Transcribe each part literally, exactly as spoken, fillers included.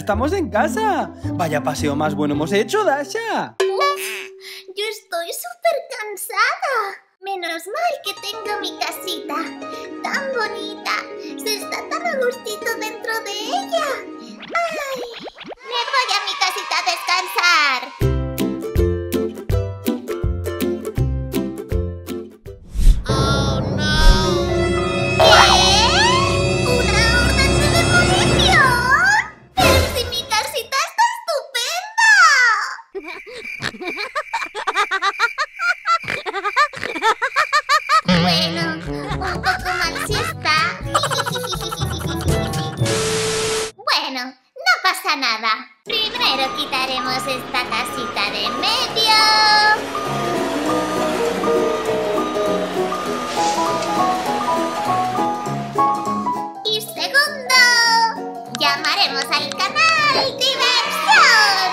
estamos en casa. Vaya paseo más bueno hemos hecho, Dasha. Uf, yo estoy súper cansada. Menos mal que tengo mi casita. Tan bonita. Se está tan a gustito dentro de ella. ¡Ay! Me voy a mi casita a descansar. ¡Oh, no! ¿Qué? ¿Una orden de demolición? ¡Pero si mi casita está estupenda! Bueno, un poco mal sí está. Bueno, no pasa nada. Primero quitaremos esta casita de en medio. Y segundo, llamaremos al canal Diversión.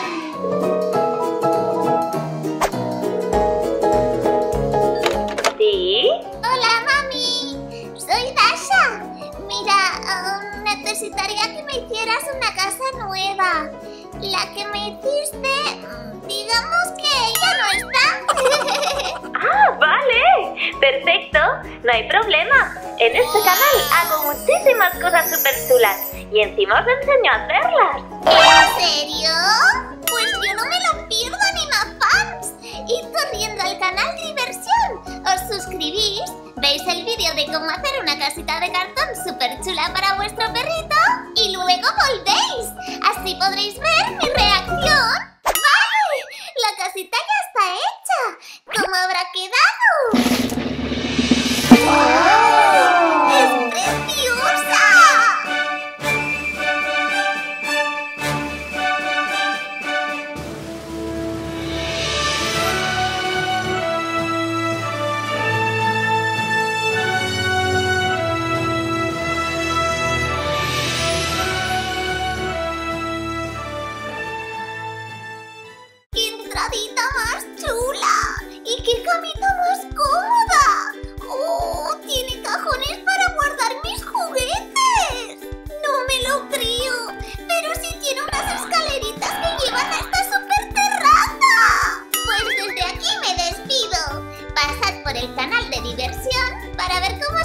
¿Sí? Hola, mami. Soy Dasha. Mira, um, necesitaría que me hicieras una casa nueva. La que me hiciste, digamos que ya no está. ¡Ah, vale! ¡Perfecto! No hay problema. En este canal hago muchísimas cosas súper chulas y encima os enseño a hacerlas. ¿En serio? Pues yo no me lo pierdo, Animafans. Id corriendo al canal Diversión. Os suscribís, veis el vídeo de cómo hacer una casita de cartón súper chula para vuestro perrito y luego volvéis. Así podréis ver mi reacción. ¡Vale! La casita ya está hecha. ¿Cómo habrá quedado? ¡Oh! ¡Es preciosa! ¡Qué entradita más chula! ¡Y qué camita más cómoda! ¡Oh! ¡Tiene cajones para guardar mis juguetes! ¡No me lo creo! ¡Pero sí tiene unas escaleritas que llevan a esta super terraza! Pues desde aquí me despido. Pasad por el canal de Diversión para ver cómo